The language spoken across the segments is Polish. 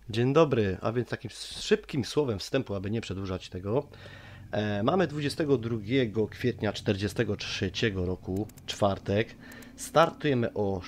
Dzień dobry, a więc takim szybkim słowem wstępu, aby nie przedłużać tego. Mamy 22 kwietnia 1943 roku, czwartek. Startujemy o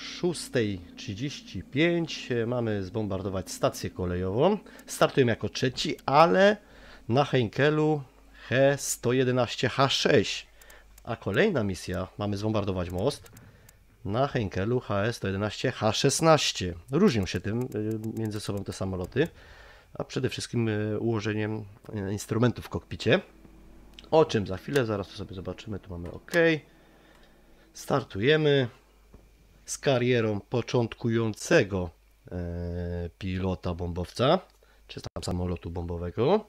6:35. Mamy zbombardować stację kolejową. Startujemy jako trzeci, ale na Henkelu He-111H6. A kolejna misja, mamy zbombardować most na Henkelu He-111H16. Różnią się tym między sobą te samoloty, a przede wszystkim ułożeniem instrumentów w kokpicie. O czym za chwilę, zaraz to sobie zobaczymy. Tu mamy OK. Startujemy z karierą początkującego pilota bombowca, czy tam samolotu bombowego.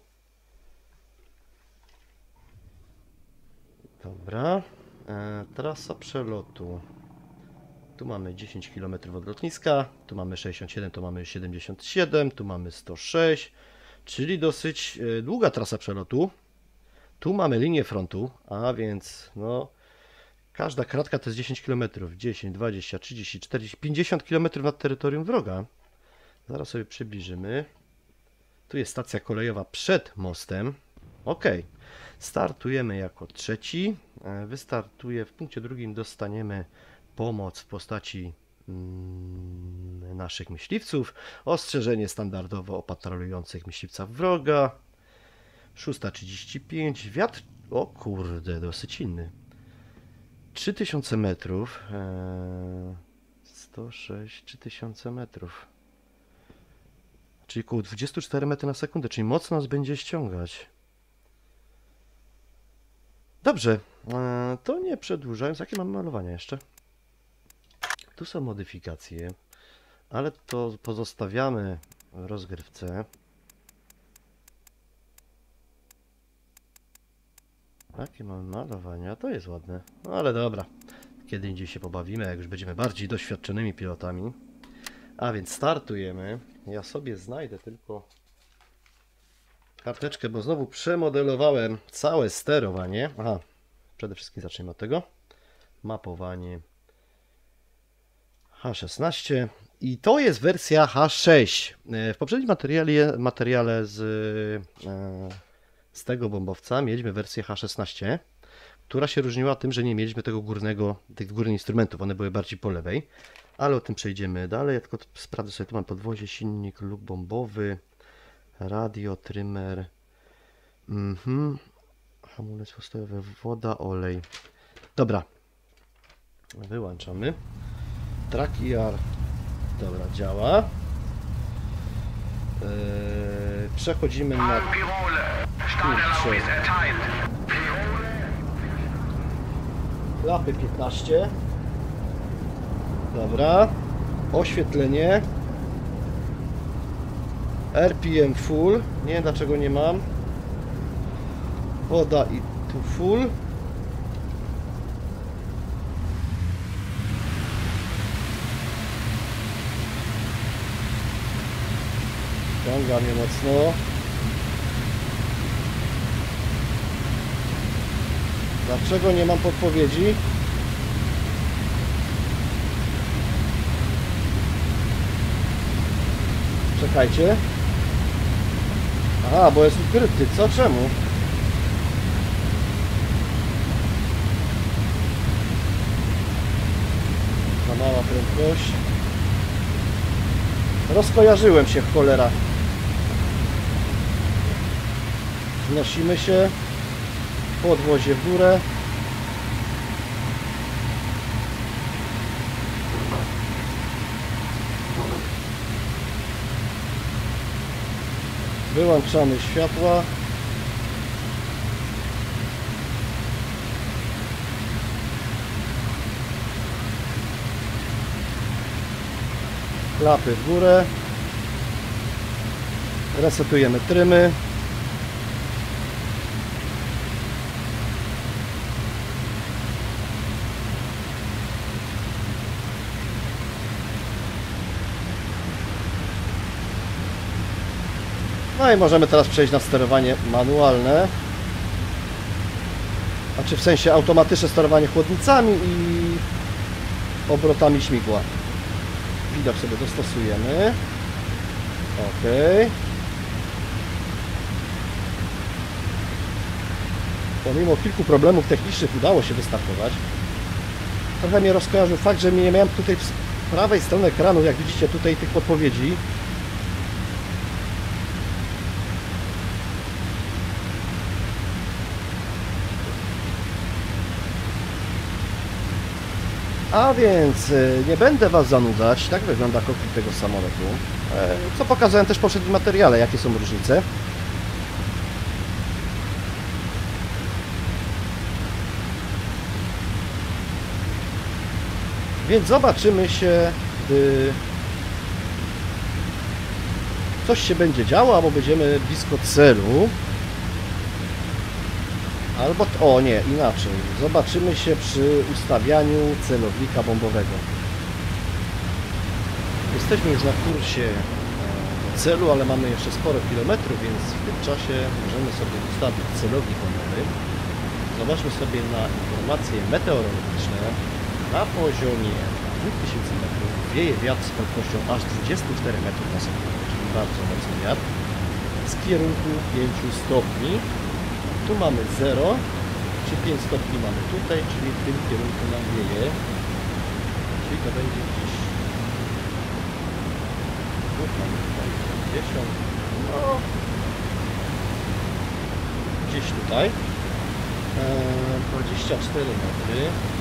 Dobra. Trasa przelotu. Tu mamy 10 km od lotniska, tu mamy 67, tu mamy 77, tu mamy 106, czyli dosyć długa trasa przelotu. Tu mamy linię frontu, a więc no każda kratka to jest 10 km, 10, 20, 30, 40, 50 km nad terytorium wroga. Zaraz sobie przybliżymy. Tu jest stacja kolejowa przed mostem. OK. Startujemy jako trzeci. Wystartuje w punkcie drugim, dostaniemy pomoc w postaci naszych myśliwców. Ostrzeżenie standardowo o patrolujących myśliwcach wroga. 6:35. Wiatr, o kurde, dosyć inny. 3000 metrów. 106, 3000 metrów. Czyli około 24 metry na sekundę, czyli mocno nas będzie ściągać. Dobrze, to nie przedłużając, jakie mamy malowania jeszcze? Tu są modyfikacje, ale to pozostawiamy w rozgrywce. Jakie mamy malowania? To jest ładne. No ale dobra, kiedy indziej się pobawimy, jak już będziemy bardziej doświadczonymi pilotami. A więc startujemy. Ja sobie znajdę tylko karteczkę, bo znowu przemodelowałem całe sterowanie. Aha, przede wszystkim zacznijmy od tego. Mapowanie H16 i to jest wersja H6. W poprzednim materiale z tego bombowca mieliśmy wersję H16, która się różniła tym, że nie mieliśmy tych górnych instrumentów, one były bardziej po lewej, ale o tym przejdziemy dalej. Ja tylko sprawdzę sobie, tu mam podwozie, silnik, luk bombowy, radio, trymer, hamulec postojowy, woda, olej. Dobra, wyłączamy. Track ER, dobra, działa. Przechodzimy na klapy 15. Dobra, oświetlenie, RPM full, nie wiem dlaczego nie mam, woda i tu full. Ściąga mnie mocno. Dlaczego nie mam podpowiedzi? Czekajcie. Aha, bo jest ukryty. Co? Czemu? Za mała prędkość. Rozkojarzyłem się, cholera. Wnosimy się. Podwozie w górę. Wyłączamy światła. Klapy w górę. Resetujemy trymy. No i możemy teraz przejść na sterowanie manualne. Znaczy w sensie automatyczne sterowanie chłodnicami i obrotami śmigła. Widok sobie dostosujemy. Okej. Pomimo kilku problemów technicznych udało się wystartować. Trochę mnie rozkojarzył fakt, że nie miałem tutaj z prawej strony ekranu, jak widzicie tutaj, tych podpowiedzi. A więc nie będę Was zanudzać, tak wygląda kokpit tego samolotu. Co pokazałem też w poprzednim materiale, jakie są różnice. Więc zobaczymy się, gdy coś się będzie działo, albo będziemy blisko celu. Albo, o nie, inaczej. Zobaczymy się przy ustawianiu celownika bombowego. Jesteśmy już na kursie celu, ale mamy jeszcze sporo kilometrów, więc w tym czasie możemy sobie ustawić celownik bombowy. Zobaczmy sobie na informacje meteorologiczne. Na poziomie 2000 metrów wieje wiatr z prędkością aż 24 metrów na sekundę, czyli bardzo mocny wiatr, z kierunku 5 stopni. Tu mamy 0, czy 5 stopni mamy tutaj, czyli w tym kierunku nam wieje. Czyli to będzie gdzieś... Tu mamy tutaj 50, no... Gdzieś tutaj. 24 metry.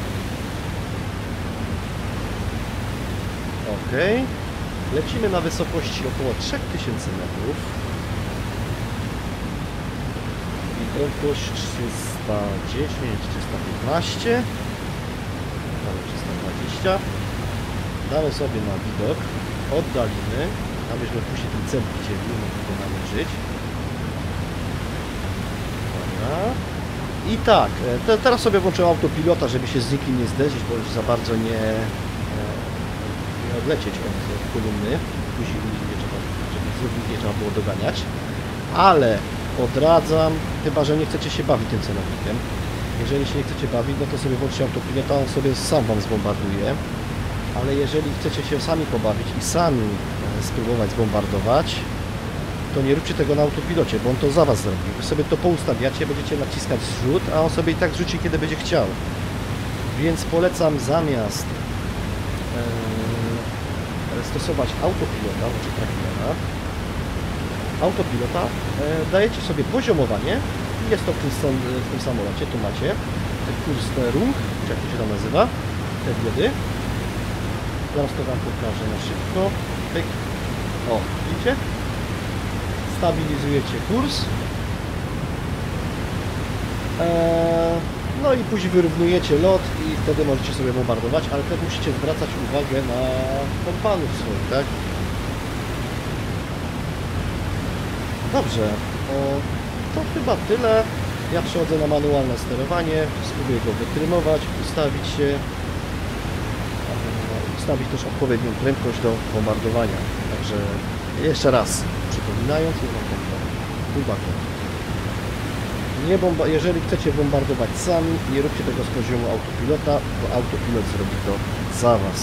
Ok. Lecimy na wysokości około 3000 metrów. Prędkość 310, 315, damy 320, damy sobie na widok, oddalimy, abyśmy później ten cel widzieli, mogli go namierzyć. Dobra. I tak, teraz sobie włączę autopilota, żeby się z nikim nie zderzyć, bo już za bardzo nie odlecieć od kolumny, później nie trzeba, żeby nie trzeba było doganiać, ale odradzam, chyba że nie chcecie się bawić tym celownikiem. Jeżeli się nie chcecie bawić, no to sobie włączcie autopilota, on sobie sam Wam zbombarduje. Ale jeżeli chcecie się sami pobawić i sami spróbować zbombardować, to nie róbcie tego na autopilocie, bo on to za Was zrobi. Wy sobie to poustawiacie, będziecie naciskać zrzut, a on sobie i tak zrzuci, kiedy będzie chciał. Więc polecam zamiast stosować autopilota, czy trackera, autopilota, dajecie sobie poziomowanie. Jest to w tym samolocie, tu macie ten Kursterung, czy jak to się tam nazywa, te diody. Zaraz to Wam pokażę na szybko. Pyk. O, widzicie? Stabilizujecie kurs. No i później wyrównujecie lot i wtedy możecie sobie bombardować, ale też musicie zwracać uwagę na kompanów swoich, tak? Dobrze, to chyba tyle. Ja przechodzę na manualne sterowanie, spróbuję go wytrymować, ustawić się, ustawić też odpowiednią prędkość do bombardowania. Także jeszcze raz przypominając, jeżeli chcecie bombardować sami, nie róbcie tego z poziomu autopilota, bo autopilot zrobi to za Was.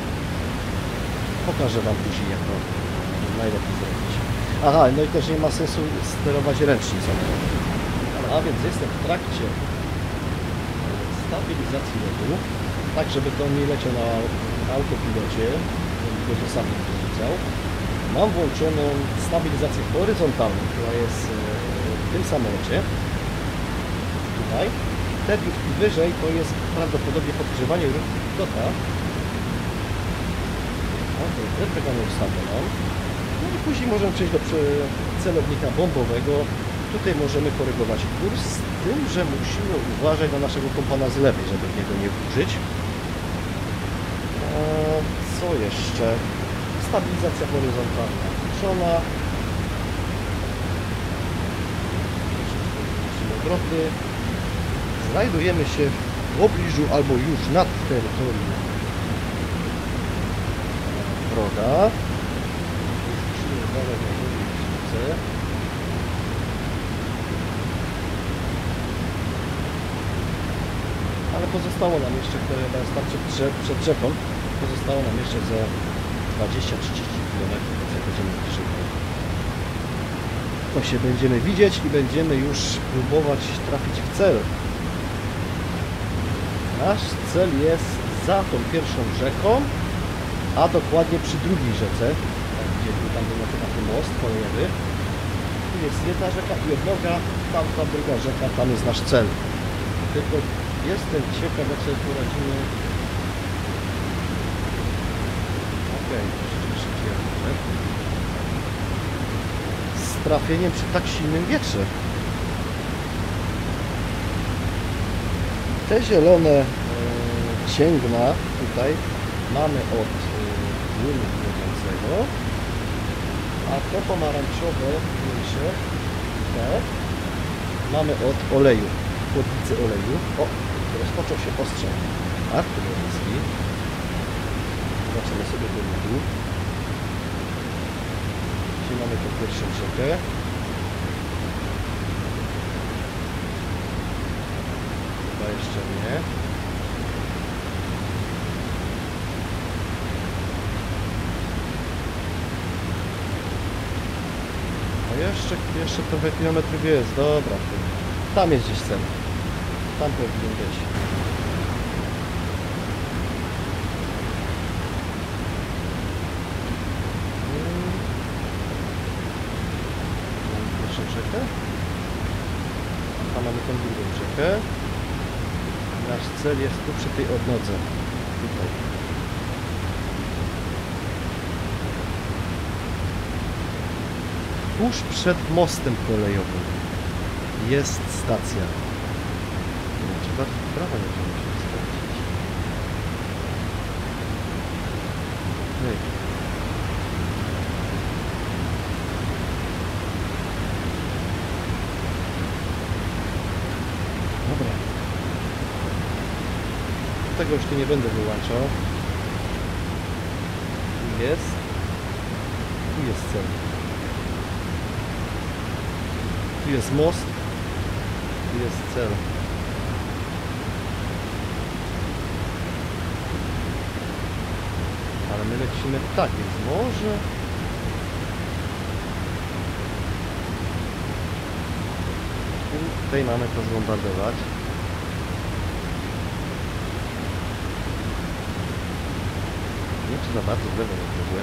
Pokażę Wam później, jak to najlepiej zrobić. Aha, no i też nie ma sensu sterować ręcznie samolotem. A więc jestem w trakcie stabilizacji lotu, tak żeby to nie leciał na autopilocie, tylko to sam nie wrzucał. Mam włączoną stabilizację horyzontalną, która jest w tym samolocie. Tutaj. Te biutki wyżej to jest prawdopodobnie podgrzewanie ruchu pilota. Tę mamy ustawioną. No i później możemy przejść do celownika bombowego. Tutaj możemy korygować kurs, z tym, że musimy uważać na naszego kompana z lewej, żeby w niego nie wkurzyć. Co jeszcze? Stabilizacja horyzontalna włączona. Obroty. Znajdujemy się w pobliżu albo już nad terytorium wroga. Musimy uważać na różnice. Ale pozostało nam jeszcze, które starczy przed rzeką, pozostało nam jeszcze ze 20-30 km, jak będziemy bliżej. To się będziemy widzieć i będziemy już próbować trafić w cel. Nasz cel jest za tą pierwszą rzeką, a dokładnie przy drugiej rzece, gdzie tam był na ten most kolejowy. Tu jest jedna rzeka i odnoga, tamta druga rzeka, tam jest nasz cel. Tylko jestem ciekaw, jak sobie poradzimy. Okej, szybciej z trafieniem przy tak silnym wietrze. Te zielone cięgna tutaj mamy od płynu płynącego, a to pomarańczowe, mniejsze, te mamy od oleju, chłodnicy oleju. O, rozpoczął się ostrzał artyleryjski. Zobaczymy sobie do ludu. Dzisiaj mamy tą pierwszą rzekę. Chyba jeszcze nie. Jeszcze trochę kilometrów jest, dobra. Tam jest gdzieś cel. Tam powinien być. Mamy pierwszą rzekę. A mamy tą drugą rzekę. Nasz cel jest tu przy tej odnodze. Tutaj. Tuż przed mostem kolejowym jest stacja. Trzeba prawa nie musi sprawdzić. Hej. Dobra. Tego już tu nie będę wyłączał. Tu jest. Tu jest cel. Tu jest most, tu jest cel. Ale my lecimy tak, więc może... Tutaj mamy to zbombardować. Nie wiem, czy za bardzo w lewo nie wchodziłem.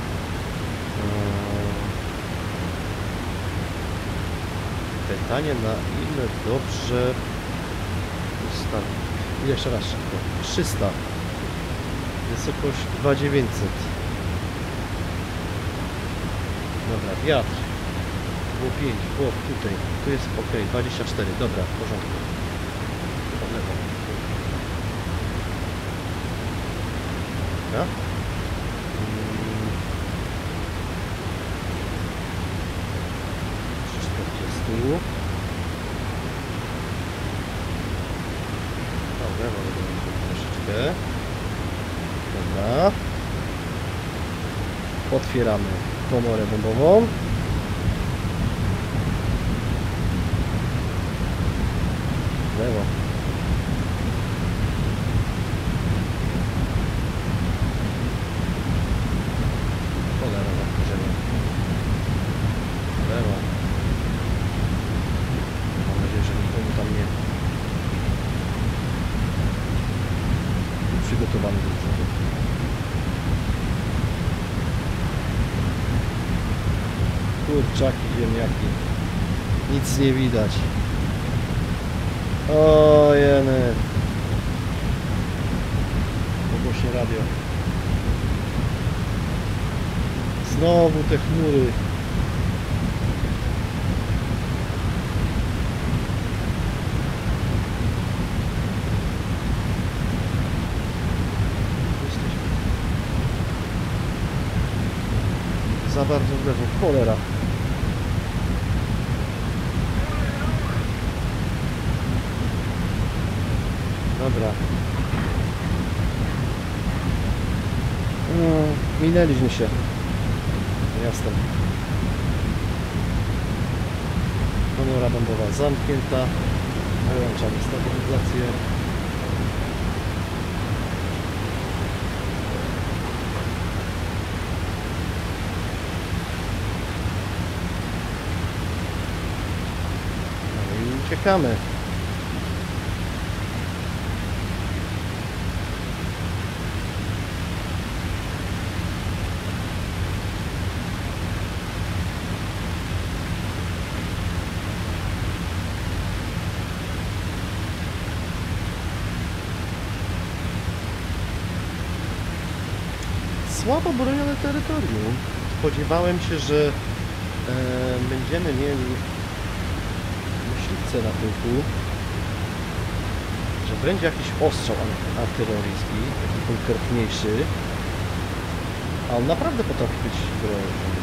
Pytanie, na ile dobrze ustawić. Jeszcze raz szybko. 300. Wysokość 2900. Dobra, wiatr. Było 5, było tutaj. Tu jest ok, 24. Dobra, w porządku. Chyba w lewo. Dobra. 40. Dobra, mamy troszeczkę. Dobra. Otwieramy komorę bombową. Lewo. Cholera, zakorzenie. Lewo. Mam nadzieję, że nikomu tam nie przygotowany do tego. Kurczaki, ziemniaki. Nic nie widać. O jeny. Pogłośnie radio. Znowu te chmury. Za bardzo w lewo. Cholera. Dobra. Minęliśmy się. Jasne. Komora bombowa zamknięta. Wyłączamy stabilizację. uciekamy. Słabo bronione terytorium. Spodziewałem się, że będziemy mieli myśliwce na tyłku, że będzie jakiś ostrzał artyleryjski, taki konkretniejszy, a on naprawdę potrafi być groźny.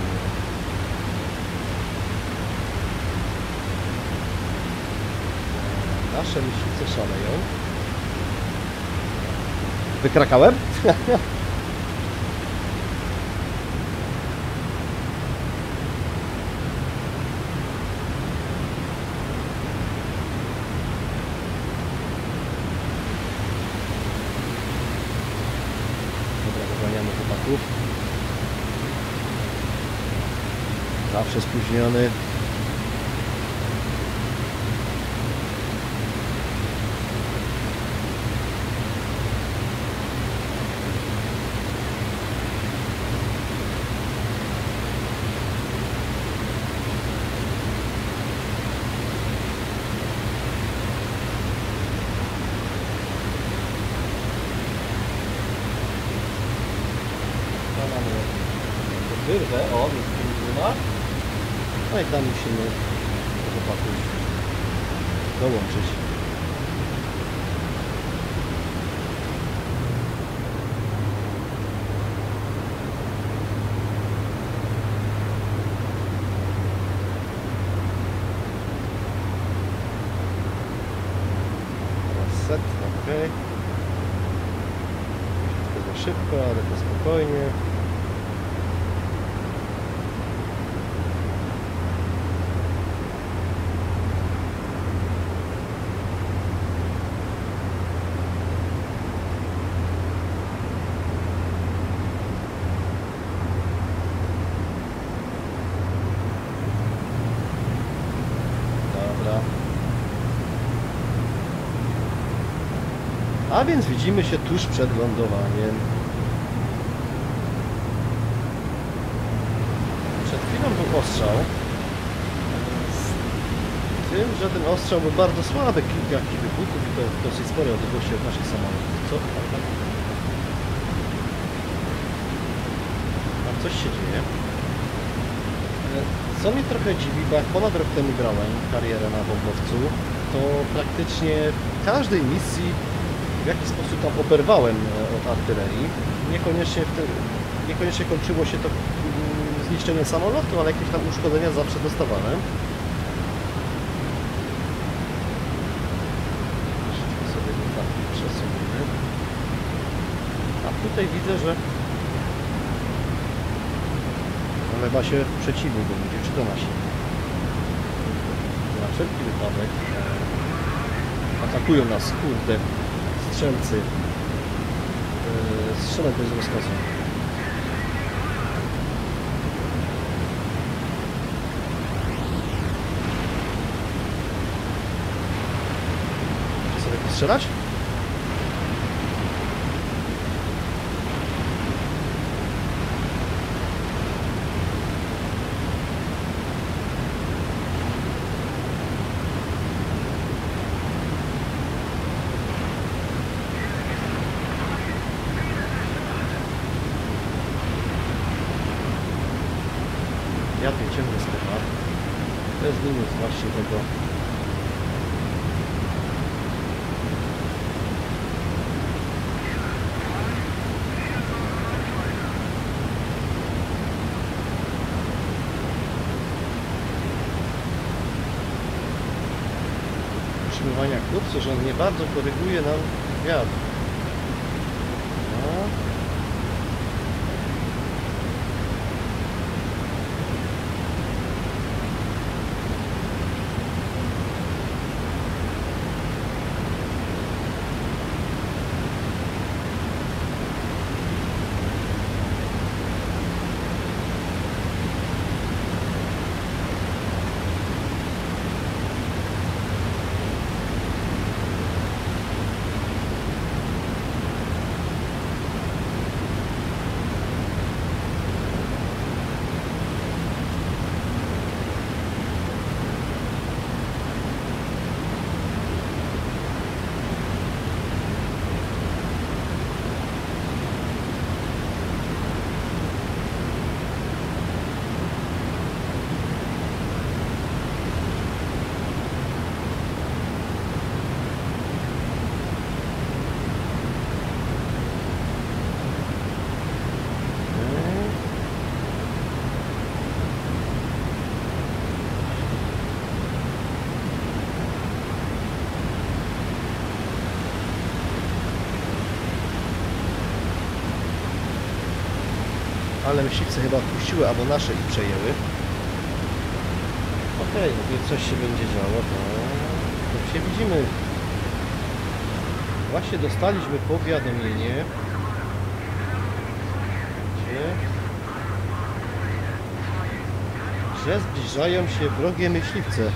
Nasze myśliwce szaleją. Wykrakałem? Chłopaków. Zawsze spóźniony. Wyrwę, o, jest benzyna. No i tam musimy do chłopaków dołączyć. Reset, ok. Trochę za szybko, ale to spokojnie. A więc widzimy się tuż przed lądowaniem. Przed chwilą był ostrzał. Z tym, że ten ostrzał był bardzo słaby, kilka jakichś wybuchów i to w dosyć sporej odległości od naszych samolotów. Co? A coś się dzieje. Co mnie trochę dziwi, bo jak ponad rok temu grałem karierę na bombowcu, to praktycznie w każdej misji w jakiś sposób tam oberwałem od artylerii. Niekoniecznie kończyło się to zniszczeniem samolotu, ale jakieś tam uszkodzenia zawsze dostawałem. Wszystko sobie tak przesuniemy. A tutaj widzę, że chyba się przeciwnik będzie, czy to nasi. Na wszelki wypadek atakują nas, kurde, strzelcy. Strzelać bez rozkazu. Chcę sobie postrzelać? Ja ciemny schemat. To jest minus właśnie tego. Utrzymywania kursu, że on nie bardzo koryguje nam wiatr. No. Ale myśliwce chyba odpuściły, albo nasze ich przejęły. Okej, no gdy coś się będzie działo, to się widzimy. Właśnie dostaliśmy powiadomienie, że zbliżają się wrogie myśliwce.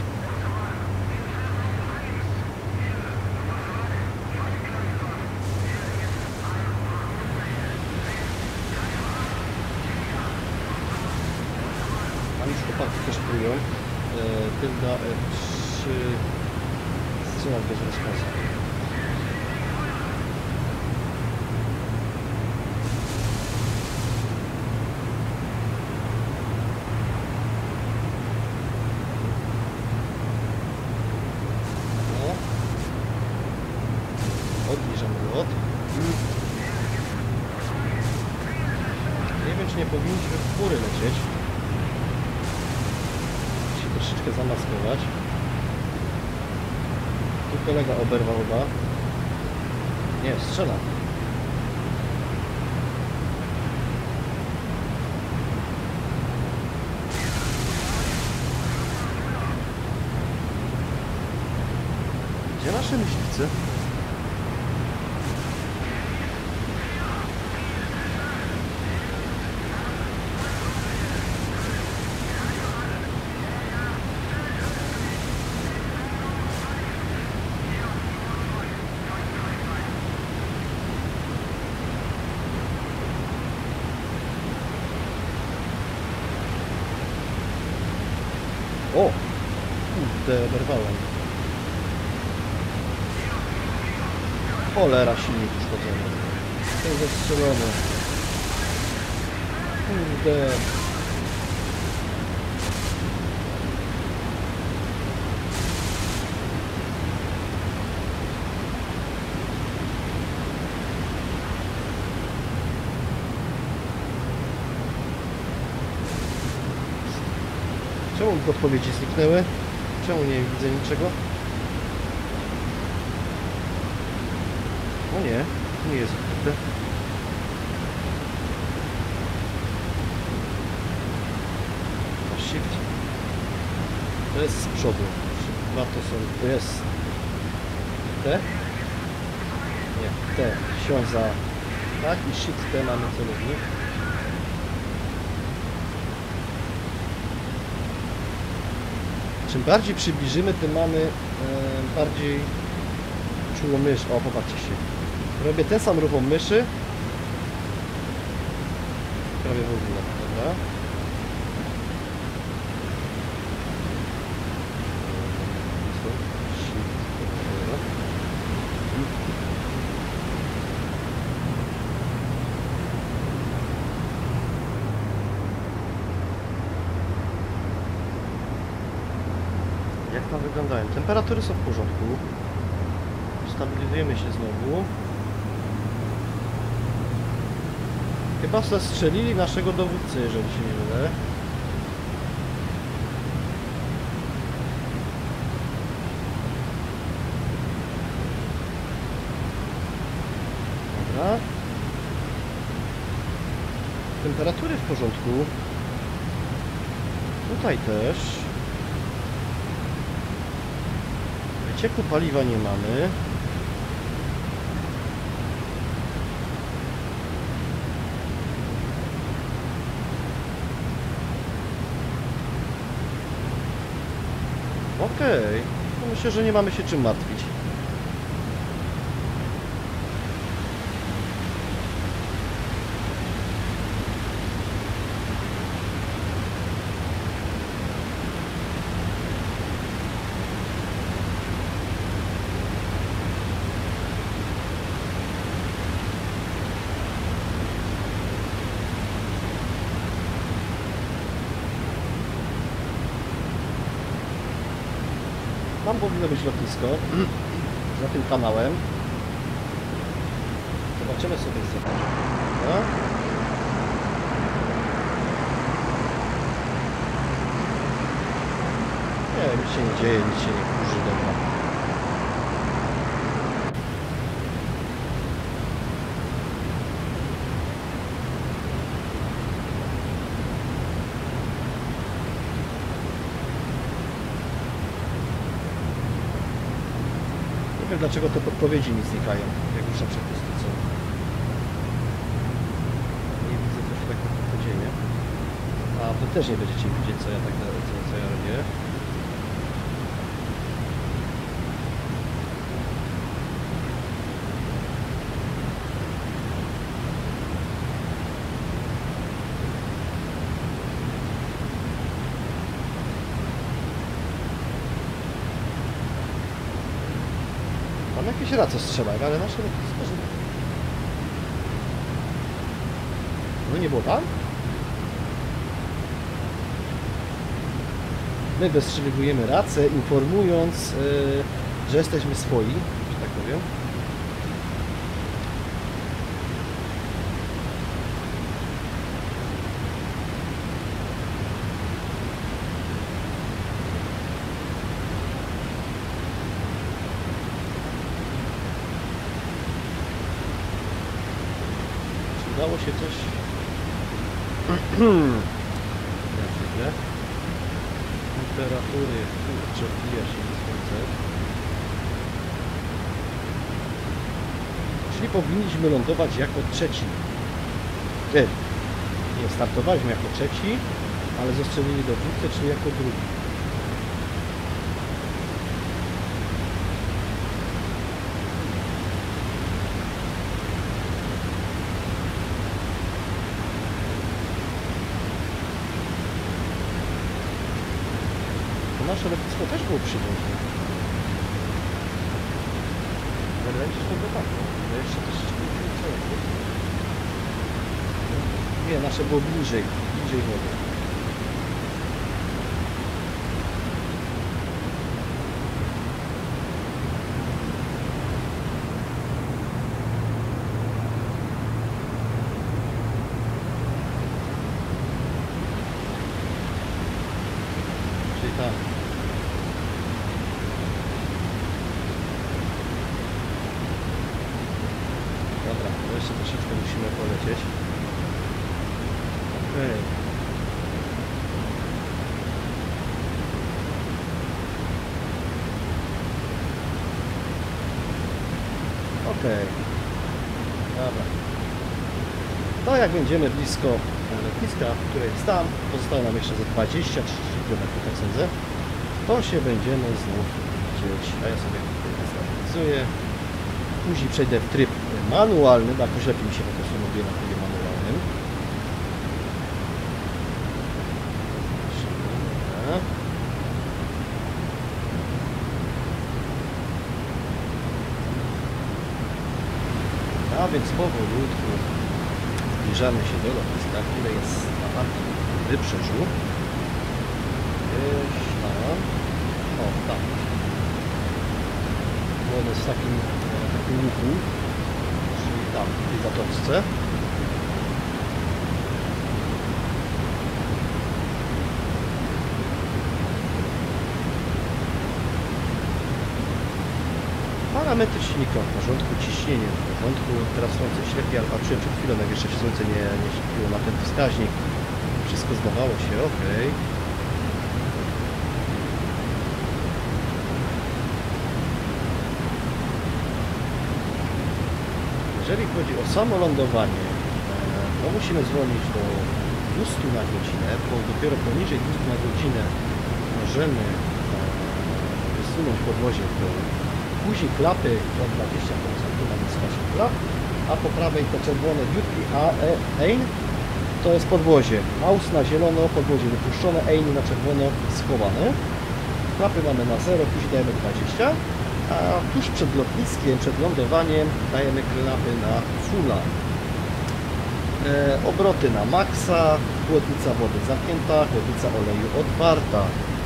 Tam już chłopaki też płyją. Tylda F3 strzela bez rozkazu. Odbliżamy lot. Nie wiem, czy nie powinniśmy w góry lecieć. Się troszeczkę zamaskować. Tu kolega oberwał chyba. Nie, strzela. Gdzie nasze myśliwce? O! Kurde, oberwałem. Cholera, silnik uszkodzony. To jest zastrzelone. Kurde. Czemu podpowiedzi zniknęły? Czemu nie widzę niczego? O nie, nie jest ukryte. Shift. To jest z przodu. Dwa to są. To jest T? Nie, T. Siąza. Tak i Shift T mamy celownik. Czym bardziej przybliżymy, tym mamy bardziej czuło mysz. O, popatrzcie się. Robię ten sam ruch myszy. Prawie w ogóle, dobra. Jak tam wyglądają? Temperatury są w porządku. Stabilizujemy się znowu. Chyba zastrzelili naszego dowódcę, jeżeli się nie mylę. Dobra. Temperatury w porządku. Tutaj też. Wycieku paliwa nie mamy. Okej, to myślę, że nie mamy się czym martwić. Tam powinno być lotnisko za tym kanałem. Zobaczymy sobie z zewnątrz. Nie, nic się nie dzieje, nic się nie kurzy, dobra. wiem dlaczego te podpowiedzi mi znikają, jak już na przepustce są. Nie widzę, co się tak naprawdę dzieje. A wy też nie będziecie widzieć, co ja tak co ja robię. Tam jakieś race strzelają, ale nasze lotnisko... No nie było tam? My wystrzeliwujemy racę, informując, że jesteśmy swoi, że tak powiem. Czy udało się coś... Temperatury, kurczę, wbija się na słońce. Czyli powinniśmy lądować jako trzeci. Nie, startowaliśmy jako trzeci, ale zastrzelili dowódcę, czyli jako drugi. Nasze lotnisko też było przydłużne. Wydaje mi się, że to było tak. No jeszcze też nie, nasze było bliżej wody. Czyli tak. Dobra, to jeszcze troszeczkę musimy polecieć. Okej. Okej. Dobra. To jak będziemy blisko lotniska, które jest tam, pozostało nam jeszcze ze 20-30 km, tak sądzę, to się będziemy znów widzieć. A ja sobie stabilizuję. Później przejdę w tryb manualny, bo jakoś lepiej mi się po prostu robię na trybie manualnym. A więc powolutku zbliżamy się do lotniska, które jest na tamtym wybrzeżu. Gdzieś tam. O, tam. Bo on jest w takim łuku, czyli tam, w tej zatoczce. Parametry silnika w porządku, ciśnienie w porządku, teraz słońce ślepi, ale patrzyłem przed chwilą, jak jeszcze się słońce nie świeciło na ten wskaźnik. Wszystko zdawało się ok. Jeżeli chodzi o samo lądowanie, to musimy zwolnić do 200 na godzinę, bo dopiero poniżej 200 na godzinę możemy wysunąć podwozie w dół. Później klapy do 20%, tu mamy 108 klap, a po prawej te czerwone biutki Ein to jest podwozie. Aus na zielono, podwozie wypuszczone, Ein na czerwono schowane. Klapy mamy na 0, później dajemy 20, a tuż przed lotniskiem, przed lądowaniem dajemy klapy na fulla. Obroty na maksa, chłodnica wody zamknięta, chłodnica oleju otwarta.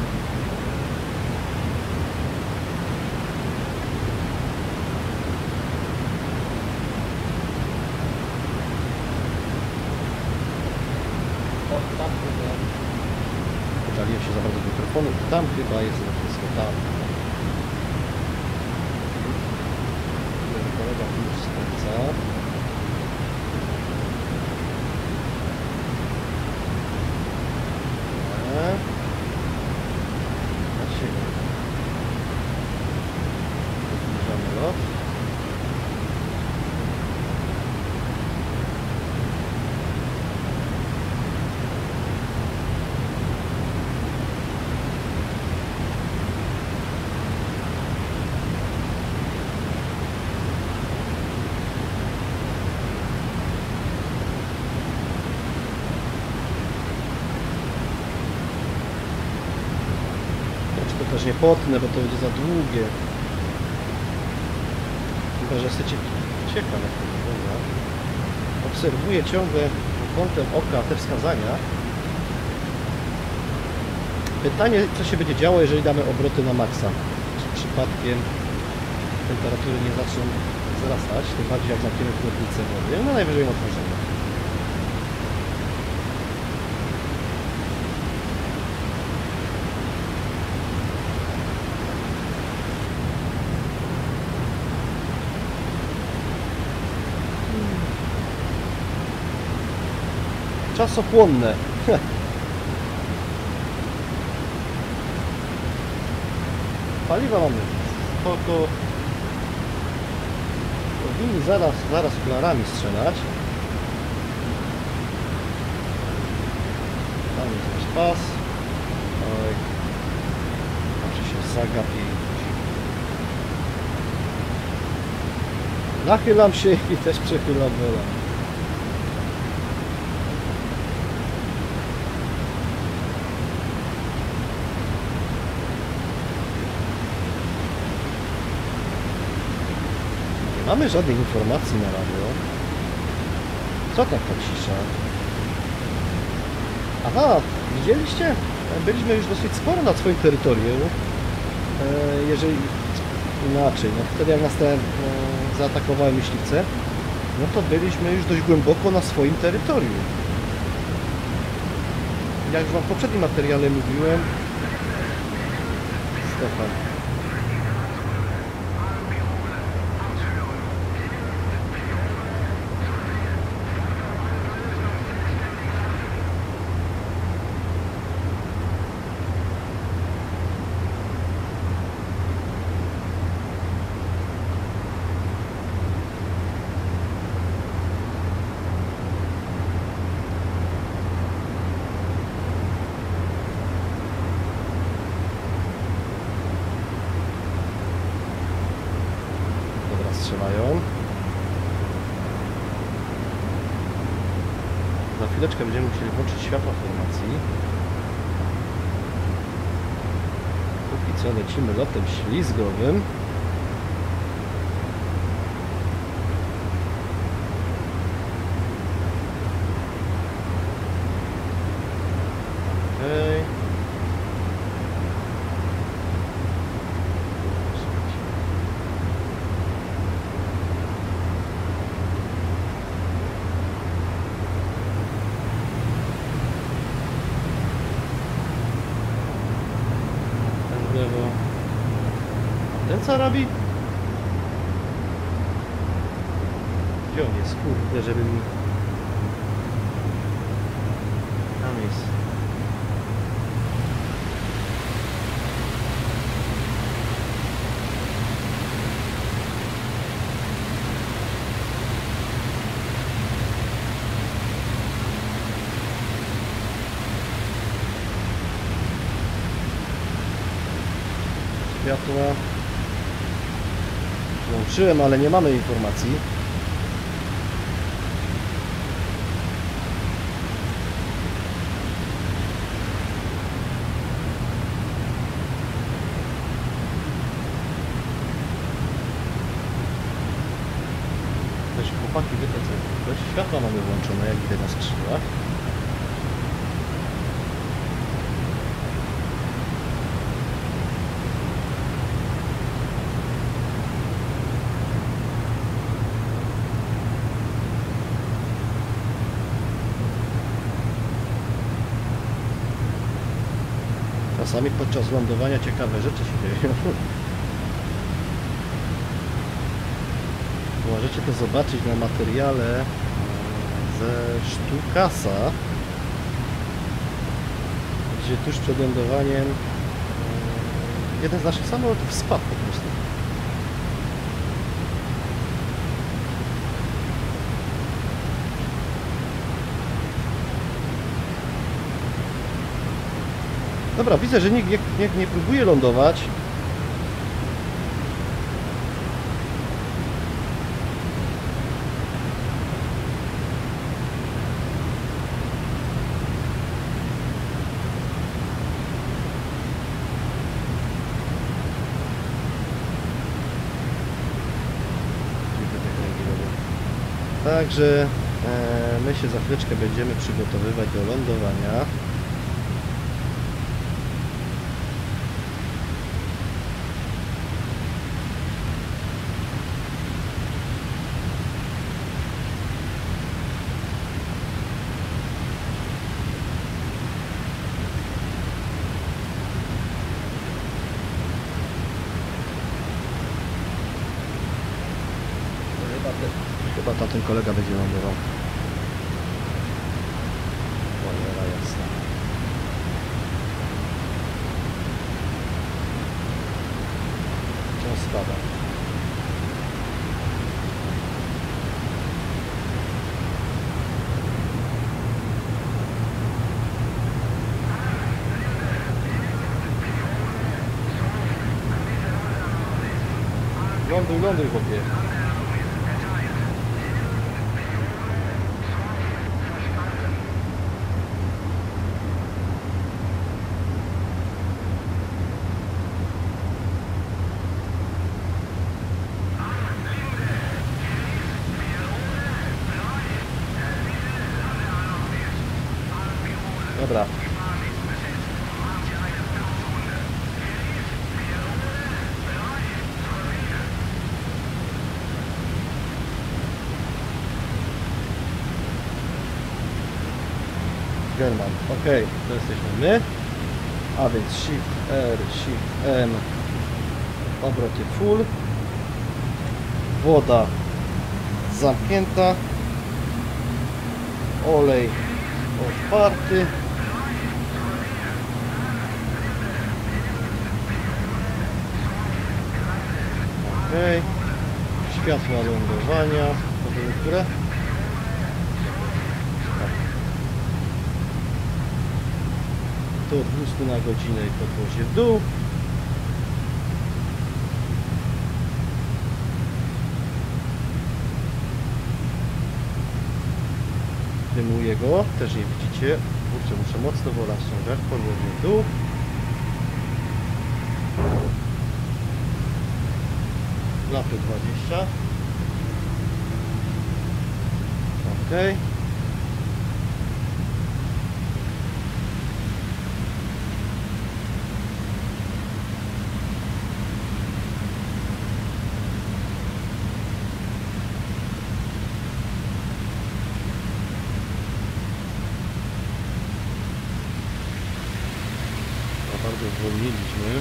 Pożaliłem się za bardzo do mikrofonu. Tam chyba jest lotnisko, tam. Kolega tu już skręca. Zbliżamy lot. To też nie potnę, bo to będzie za długie. Chyba, że chcecie... Ciekawe jak to wygląda. Obserwuję ciągle kątem oka te wskazania. Pytanie, co się będzie działo, jeżeli damy obroty na maksa. Czy przypadkiem temperatury nie zaczną wzrastać, tym bardziej jak zamkniemy chłodnicę wody. No najwyżej ją otworzymy. Czasochłonne. Paliwa mamy spoko. Powinni zaraz kularami strzelać. Tam jest nasz pas. Oj. Może się zagapi. Nachylam się i też przechylam wola. Nie mamy żadnych informacji na radio. Co taka cisza? Aha, widzieliście? Byliśmy już dosyć sporo nad swoim terytorium. Jeżeli inaczej, no wtedy jak nas te zaatakowały myśliwce, no to byliśmy już dość głęboko na swoim terytorium. Jak już wam w poprzednim materiale mówiłem, Stefan. Strzelają. Za chwileczkę będziemy musieli włączyć światła formacji. Póki co lecimy lotem ślizgowym. Okej. Ten co robi? Gdzie on jest? Kurde, żeby mi... Tam jest. Światła włączyłem, ale nie mamy informacji. Też chłopaki wytecą. Światła mamy włączone, jak widać na skrzydłach. Czasami podczas lądowania ciekawe rzeczy się dzieją. Możecie to zobaczyć na materiale ze Sztukasa, gdzie tuż przed lądowaniem jeden z naszych samolotów spadł po prostu. Dobra, widzę, że nikt nie próbuje lądować. Także my się za chwileczkę będziemy przygotowywać do lądowania. Chyba tamten kolega będzie lądował. Cholera jasna. Wciąż spada. Ląduj, ląduj, chłopie. Dobra. German. Ok, to jesteśmy my. A więc Shift R, Shift M. Obroty full. Woda zamknięta. Olej otwarty. Ok. Światła lądowania. Podamy które? Do 200 na godzinę i podłozie w dół. Dymuję go, też nie widzicie. Kurczę, muszę mocno wola ściągać, podłozie w dół. Lampy 20. Ok. Bardzo zwolniliśmy.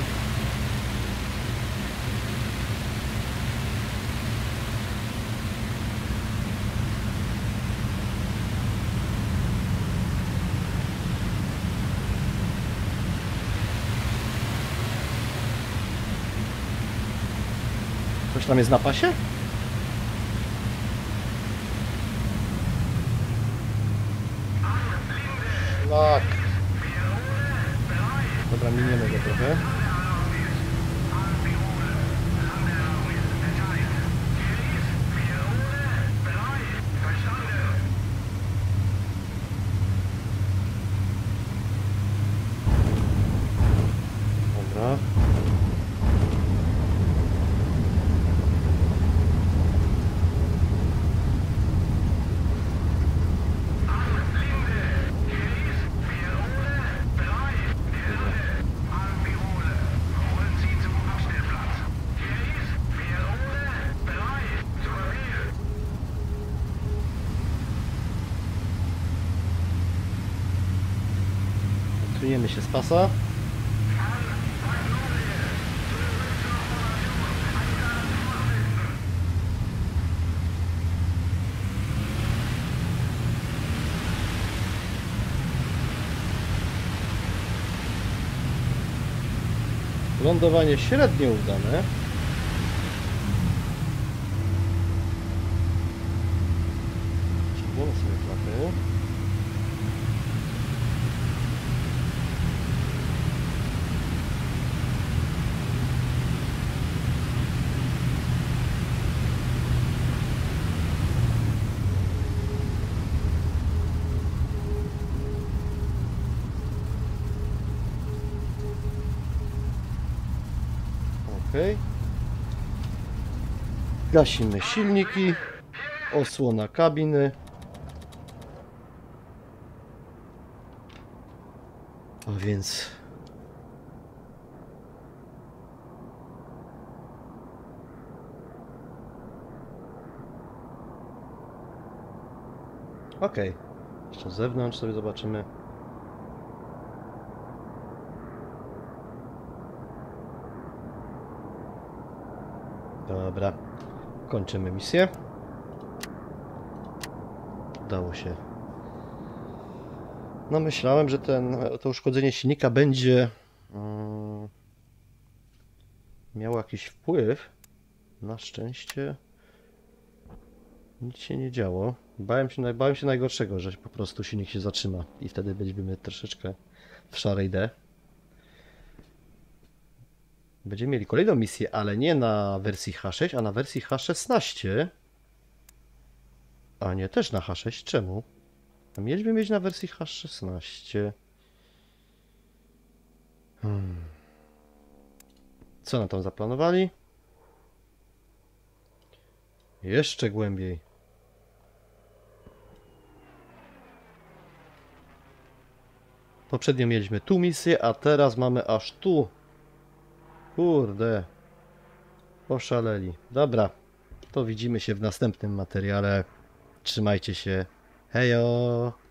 Coś tam jest na pasie? Tak. Dobra, miniemy go trochę. Dobra. Suniemy się z pasa. Lądowanie średnio udane. Przypomnę sobie flachę. Ok. Gasimy silniki. osłona kabiny. A więc... Okej. Jeszcze z zewnątrz sobie zobaczymy. Dobra. Kończymy misję. Udało się. No myślałem, że to uszkodzenie silnika będzie miało jakiś wpływ. Na szczęście nic się nie działo. Bałem się najgorszego, że po prostu silnik się zatrzyma i wtedy będziemy troszeczkę w szarej D. Będziemy mieli kolejną misję, ale nie na wersji H6, a na wersji H16. A nie, też na H6. Czemu? A mieliśmy mieć na wersji H16. Co na tam zaplanowali? Jeszcze głębiej. Poprzednio mieliśmy tu misję, a teraz mamy aż tu. Kurde. Poszaleli. Dobra. To widzimy się w następnym materiale. Trzymajcie się. Hejo!